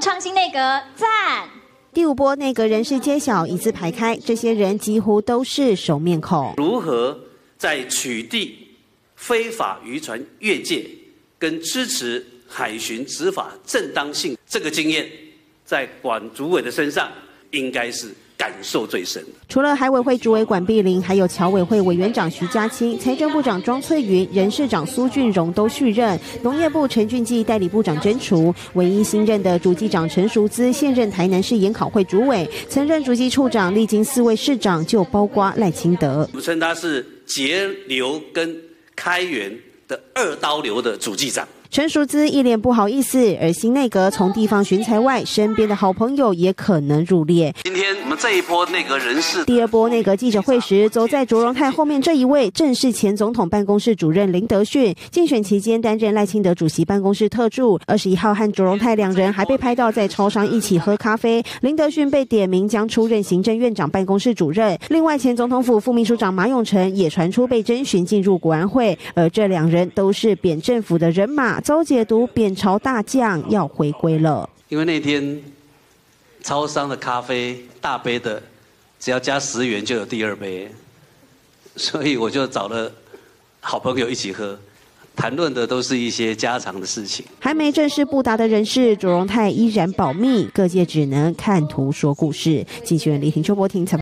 创新内阁赞。 第5波内阁人事揭晓，一字排开，这些人几乎都是熟面孔。 如何在取缔非法渔船越界跟支持海巡执法正当性，这个经验在管主委的身上应该是感受最深的。 除了海委会主委管碧玲，还有侨委会委员长徐家清、财政部长庄翠云、人事长苏俊荣都续任，农业部陈俊基代理部长甄除，唯一新任的主计长陈淑姿现任台南市研考会主委，曾任主计处长，历经4位市长，就包括赖清德。 我们称他是节流跟开源的2刀流的主计长。 陈淑姿一脸不好意思，而新内阁从地方巡财外，身边的好朋友也可能入列。 今天我们这一波内阁人事， 第2波内阁记者会时，走在卓荣泰后面这一位，正是前总统办公室主任林德训，竞选期间担任赖清德主席办公室特助。21号和卓荣泰2人还被拍到在超商一起喝咖啡，林德训被点名将出任行政院长办公室主任。另外，前总统府副秘书长马永成也传出被征询进入国安会，而这2人都是扁政府的人马。遭解读扁朝大将要回归了， 因为那天超商的咖啡大杯的，只要加10元就有第2杯，所以我就找了好朋友一起喝，谈论的都是一些家常的事情。 还没正式布达的人事，卓荣泰依然保密，各界只能看图说故事。记者李婷、邱博婷采访。